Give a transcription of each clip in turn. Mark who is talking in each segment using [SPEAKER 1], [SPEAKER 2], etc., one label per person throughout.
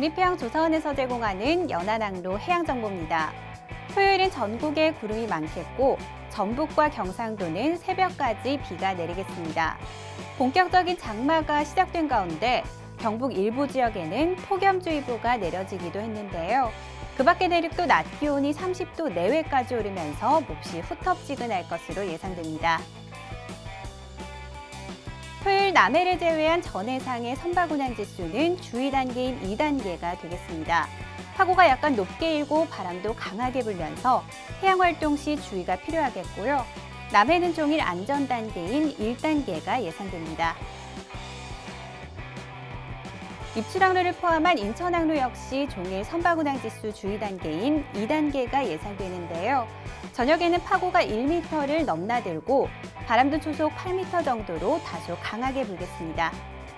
[SPEAKER 1] 국립해양조사원에서 제공하는 연안항로 해양정보입니다. 토요일은 전국에 구름이 많겠고 전북과 경상도는 새벽까지 비가 내리겠습니다. 본격적인 장마가 시작된 가운데 경북 일부 지역에는 폭염주의보가 내려지기도 했는데요. 그 밖의 내륙도 낮 기온이 30도 내외까지 오르면서 몹시 후텁지근할 것으로 예상됩니다. 토요일 남해를 제외한 전 해상의 선박운항 지수는 주의 단계인 2단계가 되겠습니다. 파고가 약간 높게 일고 바람도 강하게 불면서 해양활동 시 주의가 필요하겠고요. 남해는 종일 안전 단계인 1단계가 예상됩니다. 입출항로를 포함한 인천항로 역시 종일 선박운항 지수 주의 단계인 2단계가 예상되는데요. 저녁에는 파고가 1m를 넘나들고 바람도 초속 8m 정도로 다소 강하게 불겠습니다.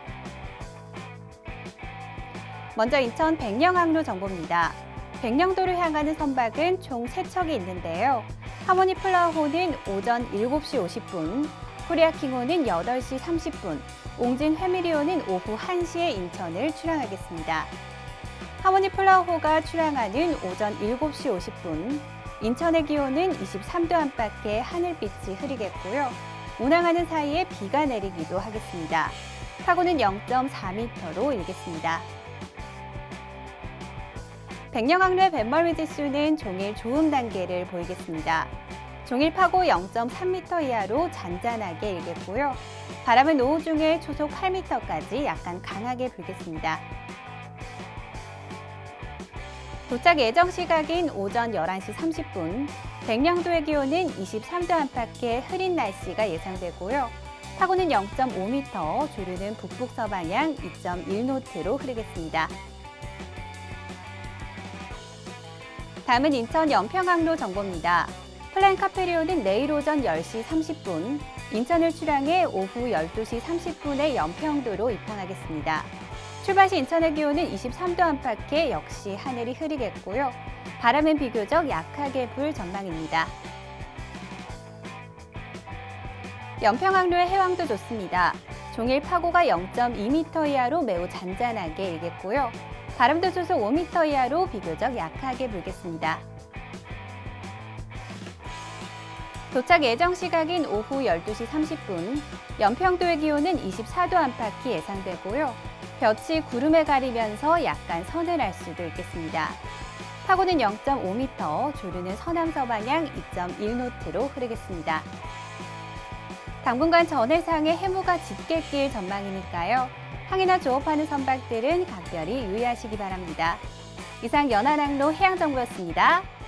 [SPEAKER 1] 먼저 인천 백령항로 정보입니다. 백령도를 향하는 선박은 총 3척이 있는데요. 하모니 플라워호는 오전 7시 50분, 코리아킹호는 8시 30분, 옹진 회미리호는 오후 1시에 인천을 출항하겠습니다. 하모니 플라워호가 출항하는 오전 7시 50분, 인천의 기온은 23도 안팎의 하늘빛이 흐리겠고요. 운항하는 사이에 비가 내리기도 하겠습니다. 파고는 0.4m로 일겠습니다. 백령항로의 뱃멀미 지수는 종일 좋음 단계를 보이겠습니다. 종일 파고 0.3m 이하로 잔잔하게 일겠고요. 바람은 오후 중에 초속 8m까지 약간 강하게 불겠습니다. 도착 예정 시각인 오전 11시 30분, 백령도의 기온은 23도 안팎의 흐린 날씨가 예상되고요. 파고는 0.5m, 조류는 북북서방향 2.1노트로 흐르겠습니다. 다음은 인천 연평항로 정보입니다. 플랜 카페리오는 내일 오전 10시 30분, 인천을 출항해 오후 12시 30분에 연평도로 입항하겠습니다. 출발 시 인천의 기온은 23도 안팎에 역시 하늘이 흐리겠고요. 바람은 비교적 약하게 불 전망입니다. 연평항로의 해왕도 좋습니다. 종일 파고가 0.2m 이하로 매우 잔잔하게 일겠고요. 바람도 초속 5m 이하로 비교적 약하게 불겠습니다. 도착 예정 시각인 오후 12시 30분, 연평도의 기온은 24도 안팎이 예상되고요. 볕이 구름에 가리면서 약간 서늘할 수도 있겠습니다. 파고는 0.5m, 조류는 서남서방향 2.1노트로 흐르겠습니다. 당분간 전 해상에 해무가 짙게 낄 전망이니까요. 항해나 조업하는 선박들은 각별히 유의하시기 바랍니다. 이상 연안항로 해양정보였습니다.